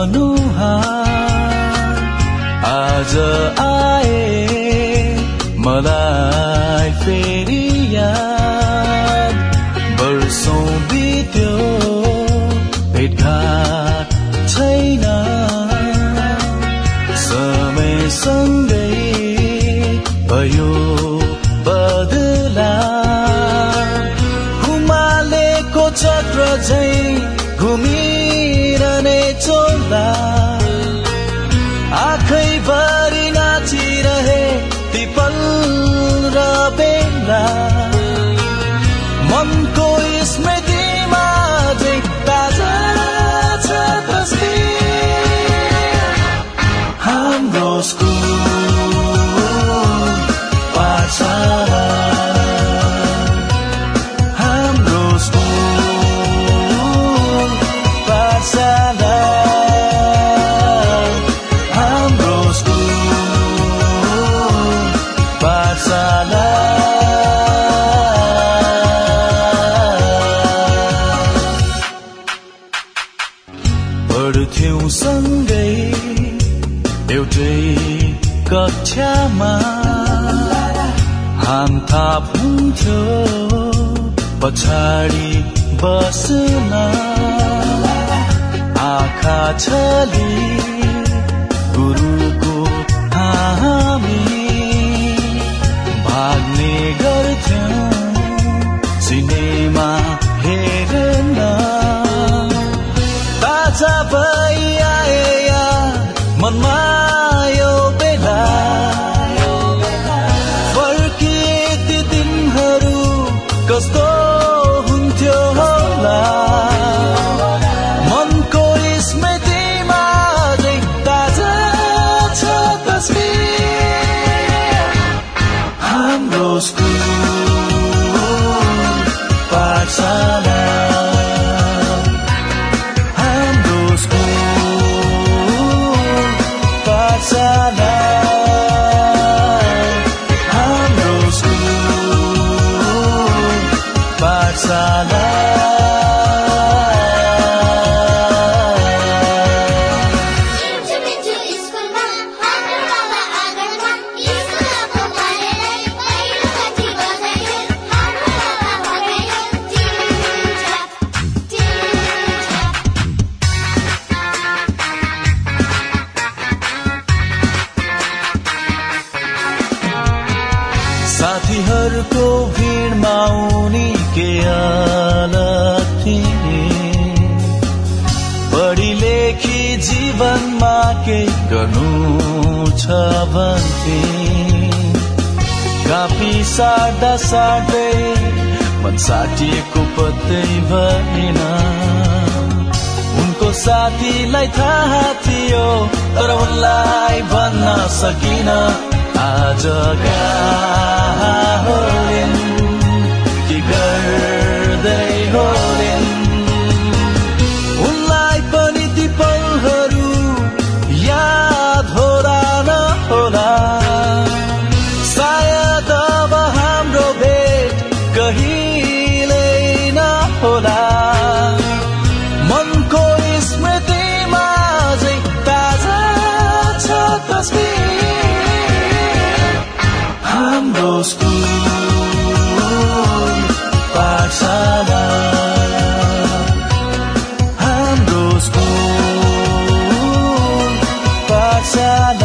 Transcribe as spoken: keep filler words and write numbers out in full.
अनुहार आज आए मलाई फेरि याद वर्षौं बित्यो भेटघाट छैन समयसँगै भयो बदला घुमालेको चक्र झै घुमिरहने चोला आँखैभरि नाचिरहे ती पल र बेला मनको स्मृतिमा झै ताजा छ तस्बिर हाम्रो स्कुल पाठशाला हाम्रो स्कुल पाठशाला हाम्रो स्कुल पाठशाला पढ्थ्यौं सँगै एउटै कक्षामा हामथाप हुन्थ्यो पछाडि बस्न आँखा छली गुरुको हामी भाग्ने गर्थ्यौं सिनेमा हेर्न ताजा भई आए याद मनमा यो बेला फर्किए ती दिनहरू कस्तो हुन्थ्यो होला मनको स्मृतिमा झै ताजा छ तस्बिर हाम्रो स्कुल पाठशाला हाम्रो स्कुल पाठशाला हाम्रो स्कुल पाठशाला साथीहरूको भिडमा उनी के अलग थिए पढी लेखी जीवनमा के गर्नु छ भन्थे कापी साट्दा साट्दै मन साटिएको पत्तै भएन उनको साथीलाई थाहा थियो तर उनलाई भन्न सकिन आज होलिन् के गर्दै होलिन् उनलाई पनि ती पलहरू याद होला नहोला सायद अब हाम्रो भेट कहिल्यै नहोला मनको स्मृतिमा झै ताजा छ तस्बिर हाम्रो स्कुल पाठशाला हाम्रो स्कुल पाठशाला